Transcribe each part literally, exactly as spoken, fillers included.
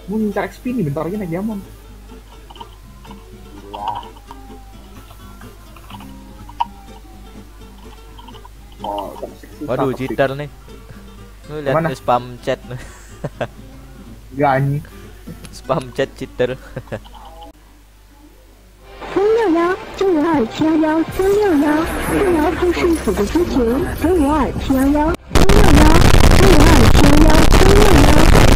Mau ngincar X P nih, bentar lagi naik diamond. Wah. Oh, toxic susah, Waduh, toxic. cheater nih. Lu lihat Mana? nih spam chat. Gak anjing. Spam chat cheater. 三六幺九五二七幺幺三六幺，电脑配饰组的咨询九五二七幺幺三六幺九五二七幺幺三六幺。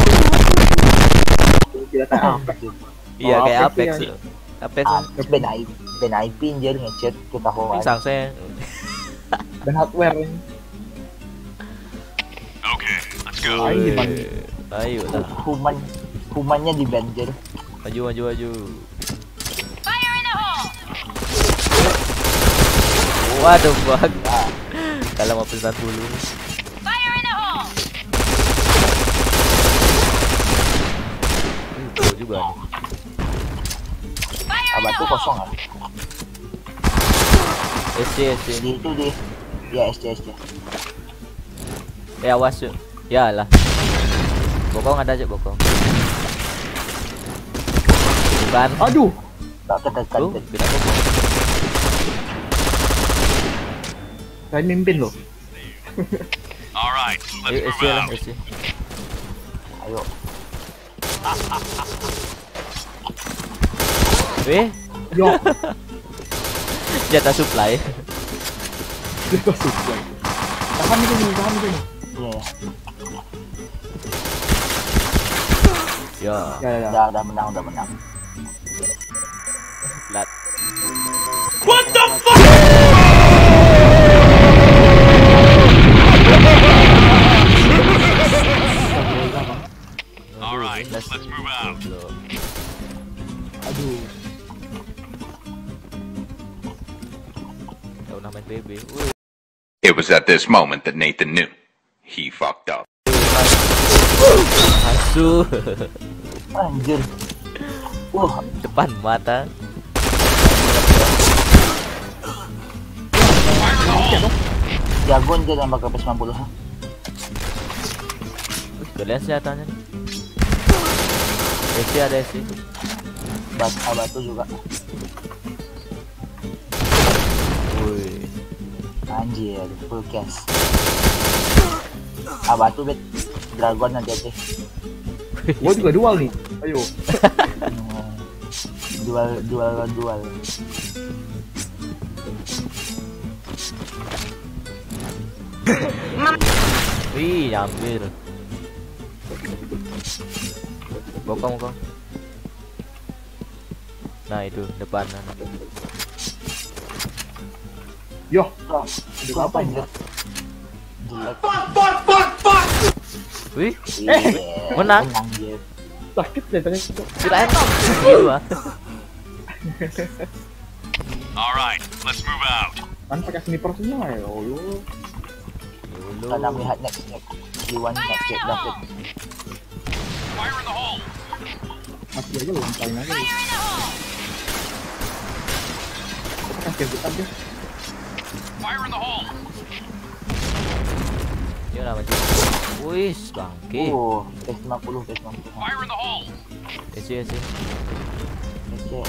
Tidak tahu. Iya Oh, kayak Apex Apex. ya. Apex. Ah, beda I P, beda I P dia ngechat ketahuan. Pisang saya. Dan hardware ini. Ayo gimana? Ayo lah. Human, humannya di ban jadi. Maju maju maju. Waduh bang. Kalau mau pesan dulu. Itu juga. Abah tuh kosong kan? S C S C. Di itu di, ya S C S C. Eh awas yuk. Ya lah. Bokong ada aja bokong. Bukan. Aduh. Tak ketekan. Tuh, kita bokong. Saya mimpin loh. Alright, let's Ayo S C move lah out. S C. Ayo. Weh, Yo. jatah supply. Kita supply. Tahan di sini, tahan di sini. Iya ya. Ya, Ya ya ya. Udah udah menang udah menang. lat. Alright, let's move out. Aduh. Tahu nama B B. Wih, It was at this moment that Nathan knew. He fucked up. asu. Anjir. Wah, Depan mata. jagoan dia nambah ke P sembilan puluh. Wih, kalian senjatanya nih. S C ada S C. Bat Abatu juga. Wih, Anjir, full cash. Abatu bet dragon nanti aja. Gua juga dual nih. Ayo. Hmm, Dual dual dual. wih, hampir. Bokong bokong. Nah itu depan. Yo. Oh, Itu itu apa apa ini? anjir? Jelek. Wih, Iya, menang. Menang dia. Sakit deh tadi. kirain gila. Alright, let's move out. Kan pakai sniper semua ya. Oh lu. Dulu. Karena melihat next next di one next get dapat. Fire in the hole. Mati aja lu, lampain aja lu. Kita kasih buta aja. Fire in the hole. Dia nama dia. Wih, bangke. Oh, P sembilan puluh P sembilan puluh. Fire in the hole. S C S C. Oke.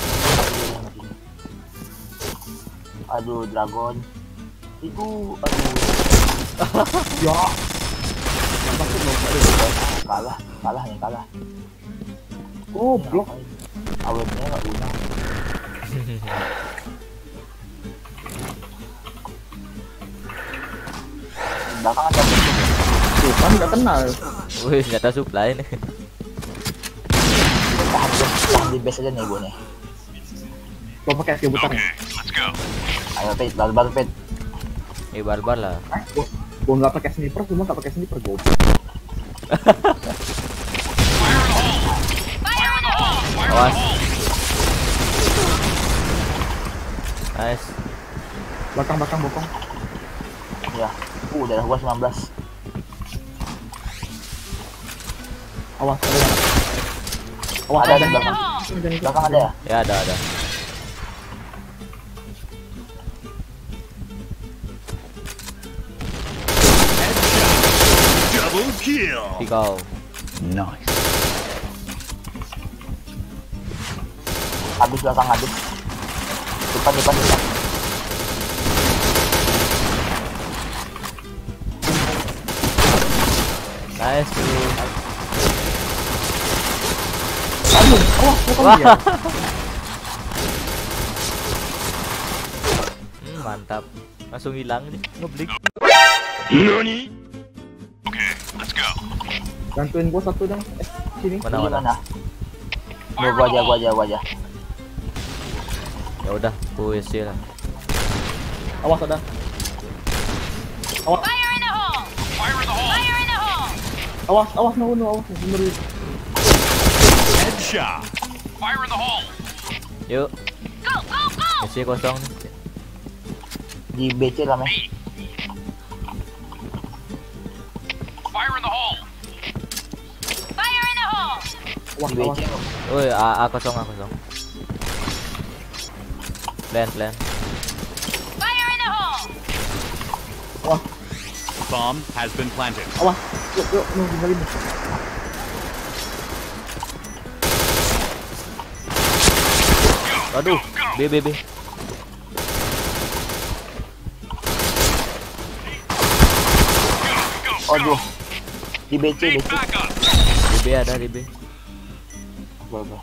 Aduh, dragon. Itu aduh. Ya. Masuk belum aduh. Kalah, kalah nih, kalah. Oh, blok. Awetnya enggak guna. Belakang ada musuh. Tuh kan enggak kenal. Wih, senjata supply nih. Tahan base, tahan di base aja nih gue nih. Gua pakai skill buta nih. Okay, let's go. Ayo Pet, barbar Pet. Eh barbar lah. Eh, gua gua enggak pakai sniper, cuma enggak pakai sniper gua. Awas. Nice. Belakang-belakang bokong. Ya. Uh, darah gua sembilan belas. Awas ada yang. Awas Ada ada di yang belakang. Belakang ada ya? Ya ada ada. Double kill. Tikau. Nice. Habis belakang habis. Depan depan depan. Nice bro. Aduh, awas, bukan Wah. dia. Hmm, mantap. Langsung hilang nih, ngeblik. Nani? Okay, let's go. Bantuin gua satu dong. Eh, sini. Mana Di mana? mana? Gua gua aja gua aja gua aja. Ya udah, gue sih lah. Awas ada. Awas, Fire in the hole! Fire in the hole! Fire in the hole! awas, awas no no awas. Bener. Headshot! Fire in the hole! Yuk, Go, go, go! Messi kosong nih. Di B C lah men. Fire in the hole! Fire in the hole! Awas, Di B awas. C. Woi, A, A kosong, A kosong. Plan, plan. Fire in the hole! Awas, Bomb has been planted. awas. Yuk, yuk, no, tinggalin. Aduh, B, B, B. Aduh. Di B C B Need C. backup! Di B ada, di B. Gua gua.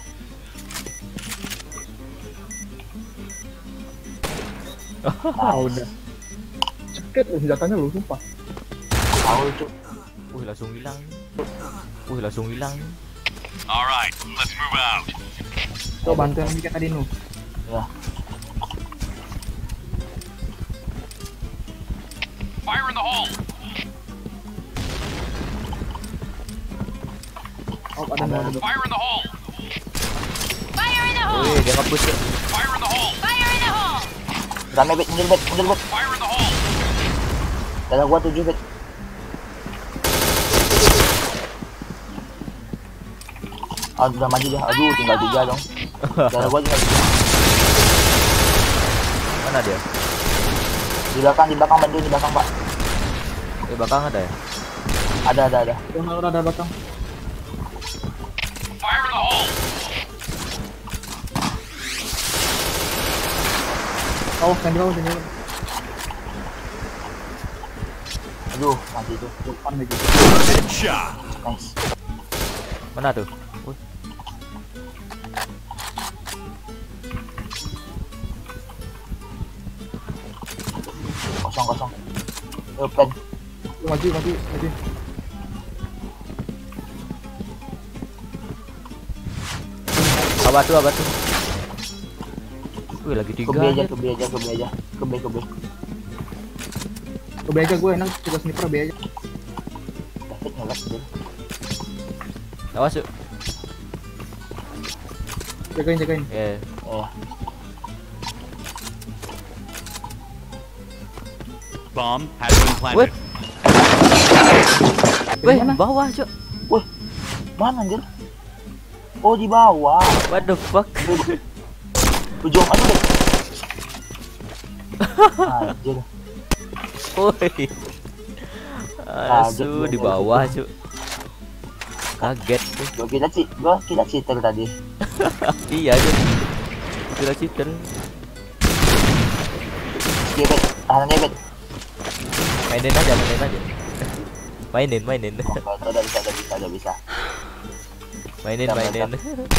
Ah, udah. Ceket loh senjatanya lu, sumpah. Tahu itu. Wih, langsung hilang. Wih, langsung hilang. Alright, let's move out. Coba bantuin Mika tadi nu. Ya. Fire in the hole! Oh, ada mau ada. Fire in the hole! Fire in the Wih, dia nge-push ya. Fire in the hole! Fire in the hole! Rame bet, mundur bet, mundur bet. Fire in the hole! Dalam gua tujuh bet. Ah, udah maju dia. Aduh, tinggal tiga dong. Dalam gua tinggal tiga. Mana dia? Di belakang, di belakang bantu di belakang pak. Di belakang ada ya? Ada, ada, ada. Udah, udah ada batang. Fire in the hole! Awas, yang di bawah sini. Aduh, mati itu. Depan lagi. Headshot! Nice. Mana tuh? Wih, Kosong, kosong. Yuk, pen. Maju, maju, maju. apa tuh, apa tuh? Wih, lagi Ke tiga B aja, aja. ke B aja, ke B aja. Ke B, ke B. Ke B aja gue enak, kita sniper B aja. David ngelak dia. Awas yuk. Jagain, jagain. Ya, Eh, Bomb has been wih, planted. wih, mana? bawah cok. wih, mana anjir? Oh, di bawah. What the fuck? Ujung aja deh. Anjir. Woi, asu di bawah cok. Kaget tuh. Gua kira sih, gua kira cheater tadi. Iya cok. Kira cheater. Dia bet, tahanannya bet. Mainin aja, mainin aja. Mainin, mainin. Oh, udah bisa, udah bisa, udah bisa. Mainin, Siap, mainin.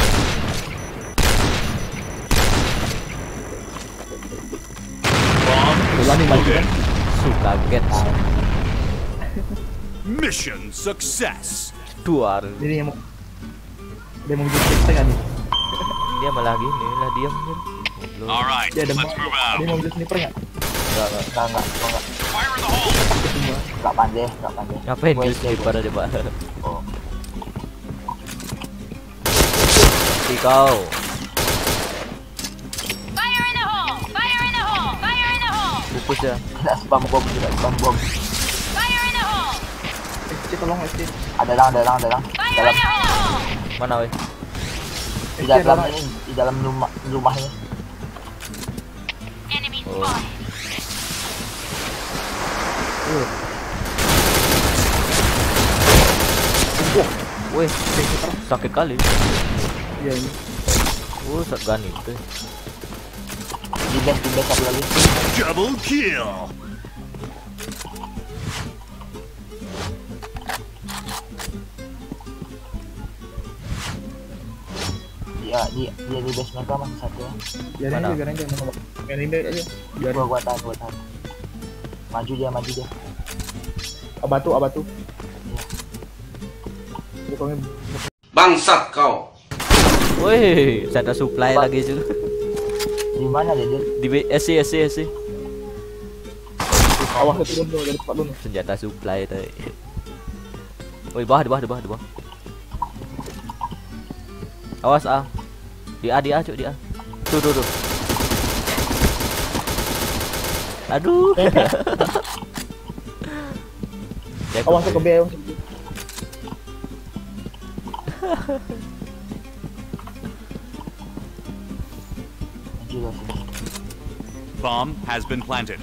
Udah nih maju kan. Su kaget. Mission success. Duar. Ini yang mau dia mau jadi kita kan nih. Dia malah gini lah diam nih. Goblok. Alright, Dia ada let's move out. dia mau jadi sniper nggak? Enggak, enggak. Enggak, enggak, enggak. Fire in the hole! Semua. Enggak pandai, enggak pandai. Ngapain Gua dia S D, sniper aja, Pak? Oh. Si kau. Fire in the hole! Fire in the hole! Fire in the hole! Pupus ya. Tidak spam bom, tidak spam bom. Fire in the hole! S C tolong S C. Ada lang, ada lang, ada lang. Fire Dalam, in the hole! Mana weh? di dalam ini, di dalam rumah, rumahnya. Enemy Oh. spotted. Wih, sakit kali. Iya ini. Oh, shotgun itu. Di base, di base satu lagi. Double kill. Dia, dia, dia di base mereka masih satu ya. Biarin Mana? aja, biarin aja. Biarin aja aja. Biarin. Gua, gua tahan, gua tahan. Maju dia, maju dia. Abatu, abatu. Pokoknya Bangsat kau. Woi, ada supply lagi juga. Di mana dia? Dia Di B- S C S C S C. awas turun dulu dari tempat dulu. Senjata supply tadi. Woi, bawah, di bawah, di bawah, di bawah. Awas ah. Di A, di A, cuk, di A. Tuh, tuh, tuh. Aduh. Awas ke B. awas ke B. maju lah sini. Bomb has been planted.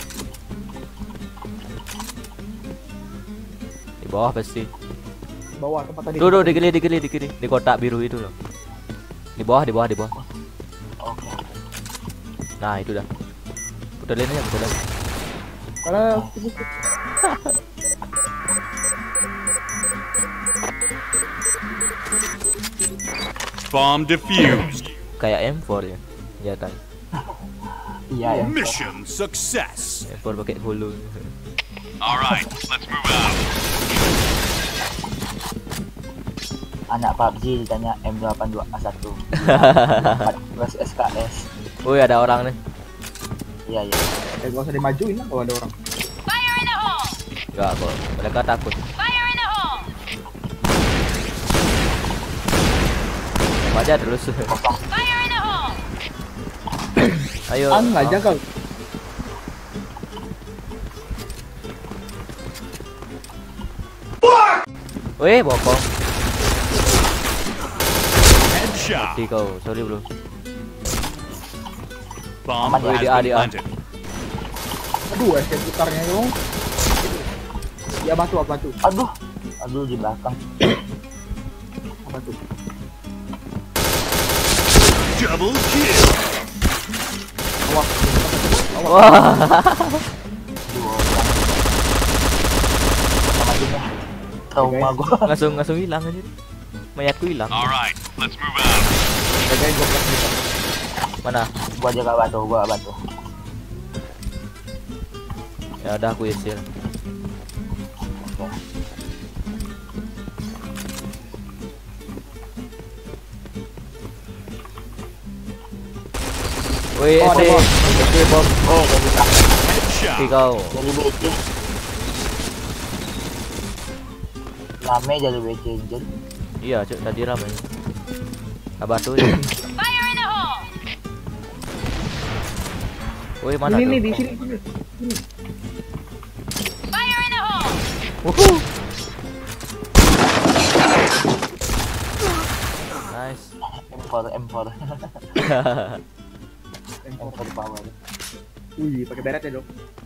Di bawah pasti. Bawah tempat tadi. Tuh, tuh, di kiri, di kiri, di kiri. Di kotak biru itu loh. Di bawah, di bawah, di bawah. Oke. Nah, itu dah. Puterin aja, puterin. Karena Bomb defused. Kayak M four ya. Ya kan. Iya ya. Mission success. M four pakai hulu. All right, let's move out. Anak P U B G ditanya M delapan dua A satu. Plus S K S. Woi, ada orang nih. Iya iya. eh gak usah dimajuin lah kalau ada orang. Fire in the hole! Enggak kok. Mereka takut. Fire in the hole! Tembak aja terus. Fire in the hole! Ayo. Ah, nggak jaga. Weh, bokong. Headshot. Mati kau. Sorry bro. Bomb Aman, has di A, been di A. planted. Aduh, es putarnya dong. Ya batu, batu, Aduh. Aduh di belakang. batu. Double kill. Awas. Wah. Dua orang. Sama aja nih. Trauma gua. Langsung langsung hilang aja. Mayatku hilang. All right, let's move out. Jagain gua plus bisa. Mana? Gua jaga batu, gua batu. Ya udah aku isi. Oke. Woi, Oh, ada S C. bom. S C bom. Oh, gak bisa. Headshot. Mati kau. Jadi B C. Rame jadi B C anjir. Iya, cuk, tadi ramai. Abah tuh. Ya. Fire in the hole! Woi, mana Ini tuh? nih di sini. sini. Fire in the hole! Wuhu. Nice. M four M four. M four power. Wih, pakai beret ya dong.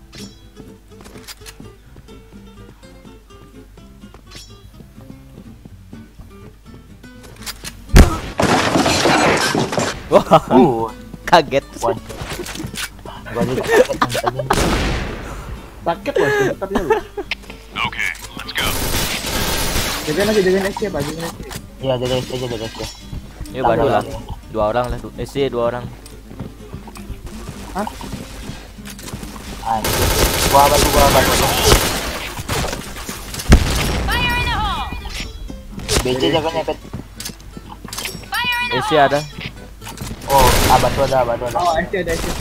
Wah, Uh, kaget. one. Gua juga kaget enggak aja. Sakit loh, tetap ya lu. Okay, let's go. Jagain aja, jagain S C, Pak. Jagain S C. Iya, jaga S C aja, jaga S C. Yuk bantu lah. Dua orang lah. S C dua orang. Anjir. Gua batu, gua batu. Fire in the hole! B C jaganya pet. Fire in the S C hole! ada. Oh, abatu ada, abatu ada. Oh, S C ada, S C.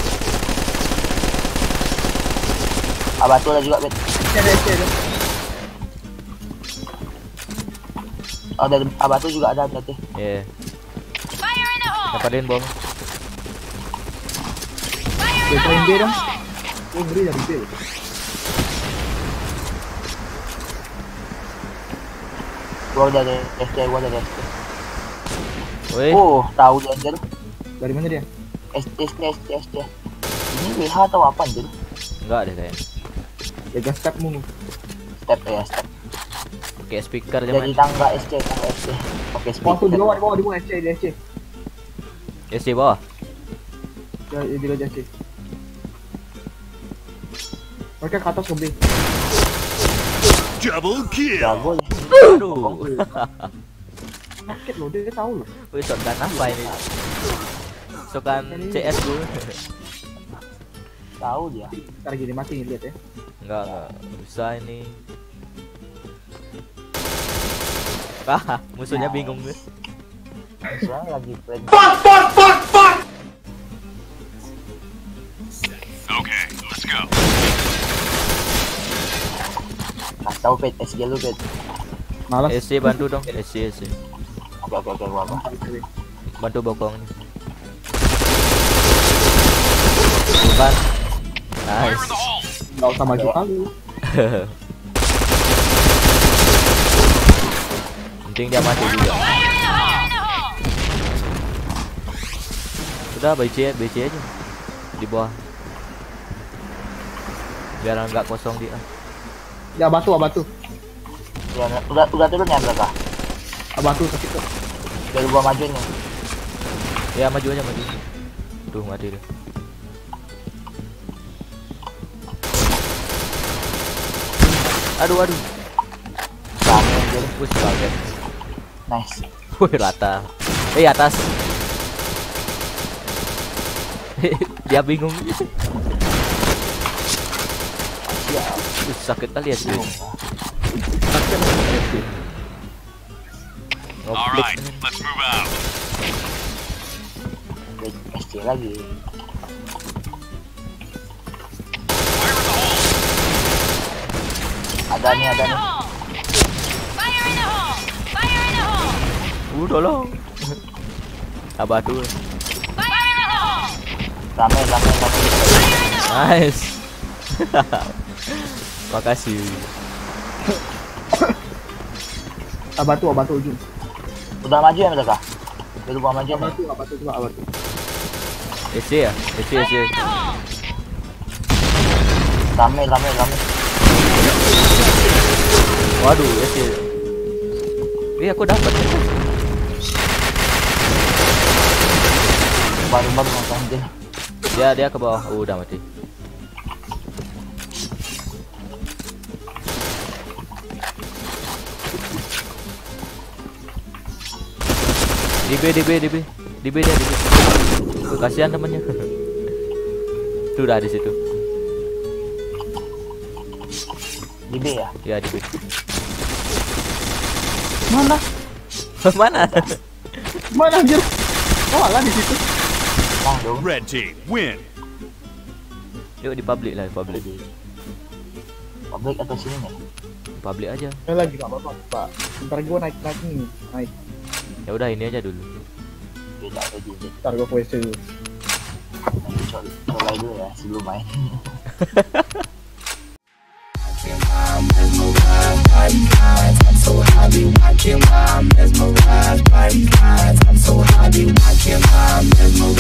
Abatu ada juga pet. S C ada, S C ada. Oh, dari abatu juga ada berarti. Iya. Fire in the hole! Dapatin bom. Fire in Gue the main B dong. hole! Gue ngeri dari B. Gua udah dari S C, gua dari S C. Woi, Oh, tahu dia anjir. Dari mana dia? S C, S C, S C, S C. Ini W H atau apa anjir? enggak deh kayaknya. Jaga step mulu. Step ya, step. Pakai speaker aja Jadi main. tangga S C, tangga S C. Pakai Oh, tuh di speaker. bawah, di bawah, di bawah S C, di S C. S C bawah. Ya, ya juga jadi. Mereka ke atas zombie. Double kill. Jago ya. Aduh. Sakit loh, dia tahu loh. Wih, shotgun apa ini? Shotgun C S dulu. Tahu dia. Ntar gini mati lihat ya. Enggak, enggak bisa ini. Ah, musuhnya bingung nih. Soalnya lagi plan. Okay, let's go. Kasih tahu pet S G lu pet. Malas. S C bantu dong, S C S C. Oke oke oke gua apa? Bantu bokong nih. Bukan. Fire in Nice. the hole! Enggak usah maju kali. Penting dia mati juga. Fire in the hole! Udah B C B C aja di bawah. Biar nggak kosong dia. Ya batu, batu. Udah udah udah turun ya berapa? Batu sakit tuh. Biar gua maju nih. Ya maju aja maju. Tuh mati dia. Aduh aduh. Rame jadi. Push banget. Nice. Wih rata. Eh atas. Dia bingung. Ya, Wih, sakit kali ya sih. Sakit sakit. All Ngoplik. right, let's move out. S C lagi. Fire in the hole! Ada nih ada nih. Fire in the hole! Fire in the hole! Uh tolong. Abah tuh. Fire in the hole! Rame rame rame. Nice. Makasih. Batu, batu ujung. Udah maju ya mereka? Biar gua maju nih. Batu, batu coba batu. S C ya? S C S C. Fire in the hole! Rame rame rame. Waduh, S C. Iya aku dapat. Baru baru nonton dia. Dia dia ke bawah. Oh, udah mati. Di B di B di B. Di B dia di B. Tuh, kasihan temennya. Tuh udah di situ. Di B ya. Ya di B. Mana? Mana? Mana anjir? Oh, alah di situ. Bang dong. Red team, win. Yuk di public lah, public. Public atau sini nih? Di public aja. Ya lagi enggak apa-apa, Pak. Ntar gua naik naik nih, naik. Ya udah ini aja dulu. Beda ada di sini. Ntar gua ke W C dulu. Nanti coba coba dulu ya sebelum main. I'm so happy watching my mesmerized by eyes. I'm so happy watching my mesmerized.